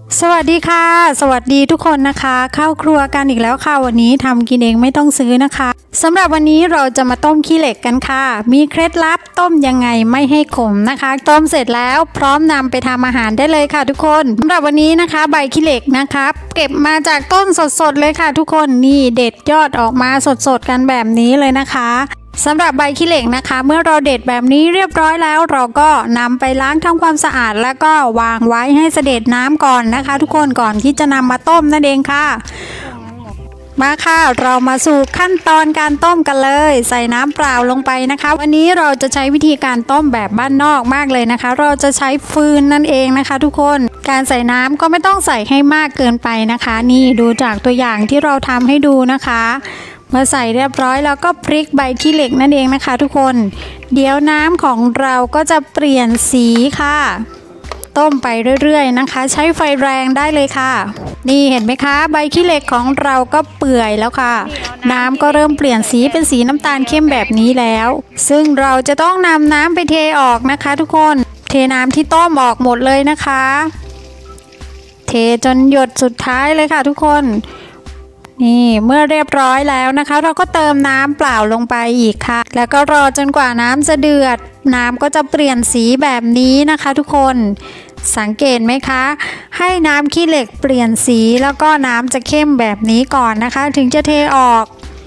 สวัสดีค่ะสวัสดีทุกคนนะคะเข้าครัวกันอีกแล้วค่ะวันนี้ทำกินเองไม่ต้องซื้อนะคะสำหรับวันนี้เราจะมาต้มขี้เหล็กกันค่ะมีเคล็ดลับต้มยังไงไม่ให้ขมนะคะต้มเสร็จแล้วพร้อมนำไปทำอาหารได้เลยค่ะทุกคนสำหรับวันนี้นะคะใบขี้เหล็กนะคะเก็บมาจากต้นสดๆเลยค่ะทุกคนนี่เด็ดยอดออกมาสดๆกันแบบนี้เลยนะคะสำหรับใบขี้เหล็กนะคะเมื่อเราเด็ดแบบนี้เรียบร้อยแล้วเราก็นำไปล้างทำความสะอาดแล้วก็วางไว้ให้เสด็จน้ำก่อนนะคะทุกคนก่อนที่จะนำมาต้มนั่นเองค่ะมาค่ะเรามาสู่ขั้นตอนการต้มกันเลยใส่น้ำเปล่าลงไปนะคะวันนี้เราจะใช้วิธีการต้มแบบบ้านนอกมากเลยนะคะเราจะใช้ฟืนนั่นเองนะคะทุกคนการใส่น้ำก็ไม่ต้องใส่ให้มากเกินไปนะคะนี่ดูจากตัวอย่างที่เราทำให้ดูนะคะเมื่อใส่เรียบร้อยแล้วก็พลิกใบขี้เหล็กนั่นเองนะคะทุกคนเดี๋ยวน้ำของเราก็จะเปลี่ยนสีค่ะต้มไปเรื่อยๆนะคะใช้ไฟแรงได้เลยค่ะนี่เห็นไหมคะใบขี้เหล็กของเราก็เปื่อยแล้วค่ะน้ำก็เริ่มเปลี่ยนสีเป็นสีน้ำตาลเข้มแบบนี้แล้วซึ่งเราจะต้องนำน้ำไปเทออกนะคะทุกคนเทน้ำที่ต้มออกหมดเลยนะคะเทจนหยดสุดท้ายเลยค่ะทุกคนนี่เมื่อเรียบร้อยแล้วนะคะเราก็เติมน้ำเปล่าลงไปอีกค่ะแล้วก็รอจนกว่าน้ำจะเดือดน้ำก็จะเปลี่ยนสีแบบนี้นะคะทุกคนสังเกตไหมคะให้น้ำขี้เหล็กเปลี่ยนสีแล้วก็น้ำจะเข้มแบบนี้ก่อนนะคะถึงจะเทออก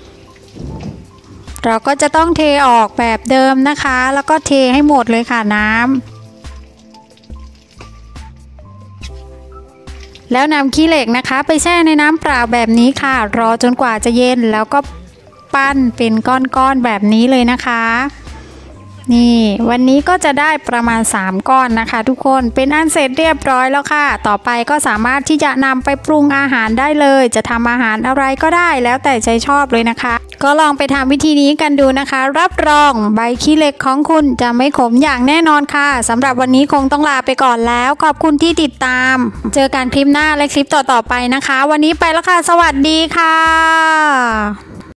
เราก็จะต้องเทออกแบบเดิมนะคะแล้วก็เทให้หมดเลยค่ะน้ำแล้วนำขี้เหล็กนะคะไปแช่ในน้ำเปล่าแบบนี้ค่ะรอจนกว่าจะเย็นแล้วก็ปั้นเป็นก้อนๆแบบนี้เลยนะคะนี่วันนี้ก็จะได้ประมาณ3ก้อนนะคะทุกคนเป็นอันเสร็จเรียบร้อยแล้วค่ะต่อไปก็สามารถที่จะนำไปปรุงอาหารได้เลยจะทำอาหารอะไรก็ได้แล้วแต่ใจชอบเลยนะคะก็ลองไปทำวิธีนี้กันดูนะคะรับรองใบขี้เหล็กของคุณจะไม่ขมอย่างแน่นอนค่ะสำหรับวันนี้คงต้องลาไปก่อนแล้วขอบคุณที่ติดตามเจอกันคลิปหน้าและคลิปต่อๆไปนะคะวันนี้ไปแล้วค่ะสวัสดีค่ะ